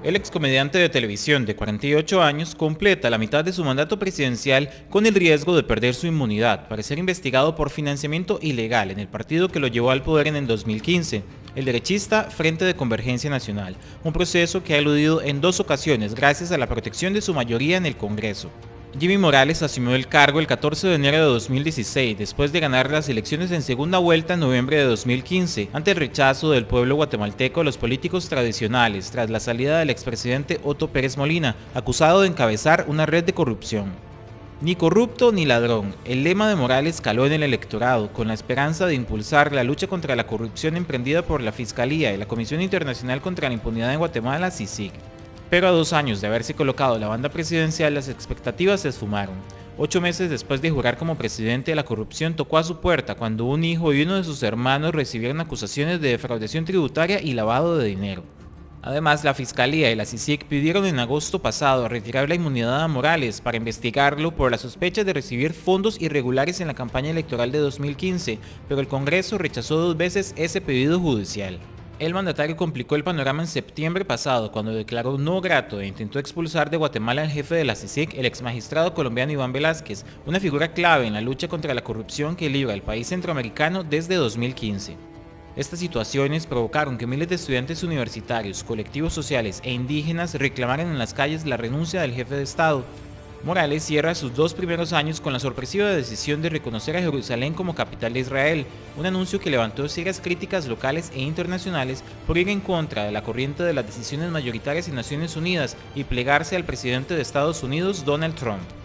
El excomediante de televisión de 48 años completa la mitad de su mandato presidencial con el riesgo de perder su inmunidad para ser investigado por financiamiento ilegal en el partido que lo llevó al poder en el 2015, el derechista Frente de Convergencia Nacional, un proceso que ha eludido en 2 ocasiones gracias a la protección de su mayoría en el Congreso. Jimmy Morales asumió el cargo el 14 de enero de 2016, después de ganar las elecciones en segunda vuelta en noviembre de 2015, ante el rechazo del pueblo guatemalteco a los políticos tradicionales, tras la salida del expresidente Otto Pérez Molina, acusado de encabezar una red de corrupción. Ni corrupto ni ladrón, el lema de Morales caló en el electorado, con la esperanza de impulsar la lucha contra la corrupción emprendida por la Fiscalía y la Comisión Internacional contra la Impunidad en Guatemala, CICIG. Pero a 2 años de haberse colocado la banda presidencial, las expectativas se esfumaron. 8 meses después de jurar como presidente, la corrupción tocó a su puerta cuando un hijo y uno de sus hermanos recibieron acusaciones de defraudación tributaria y lavado de dinero. Además, la Fiscalía y la CICIG pidieron en agosto pasado retirar la inmunidad a Morales para investigarlo por la sospecha de recibir fondos irregulares en la campaña electoral de 2015, pero el Congreso rechazó 2 veces ese pedido judicial. El mandatario complicó el panorama en septiembre pasado cuando declaró no grato e intentó expulsar de Guatemala al jefe de la CICIG, el exmagistrado colombiano Iván Velázquez, una figura clave en la lucha contra la corrupción que libra el país centroamericano desde 2015. Estas situaciones provocaron que miles de estudiantes universitarios, colectivos sociales e indígenas reclamaran en las calles la renuncia del jefe de Estado. Morales cierra sus 2 primeros años con la sorpresiva decisión de reconocer a Jerusalén como capital de Israel, un anuncio que levantó serias críticas locales e internacionales por ir en contra de la corriente de las decisiones mayoritarias en Naciones Unidas y plegarse al presidente de Estados Unidos, Donald Trump.